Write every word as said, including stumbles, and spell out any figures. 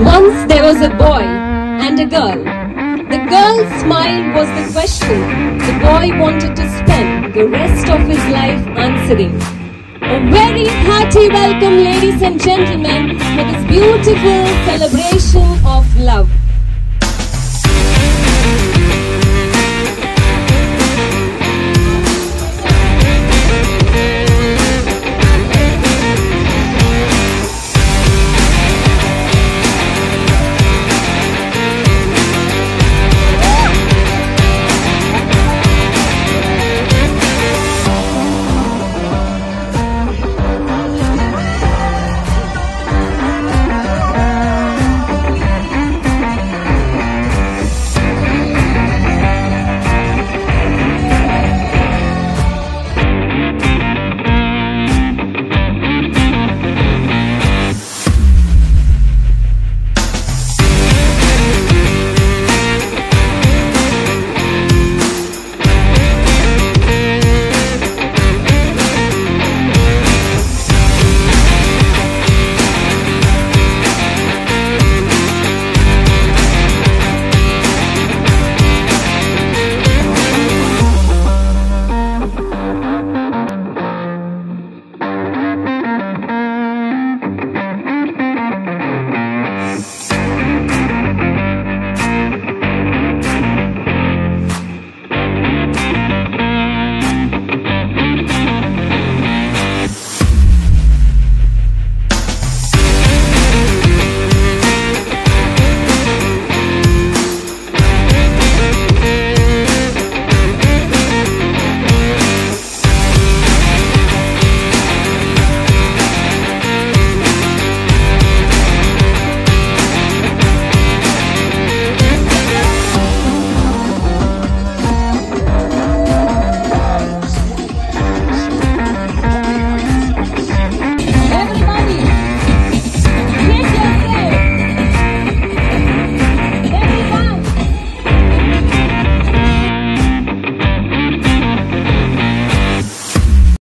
Once there was a boy and a girl. The girl's smile was the question the boy wanted to spend the rest of his life answering. A very hearty welcome, ladies and gentlemen, for this beautiful celebration of love.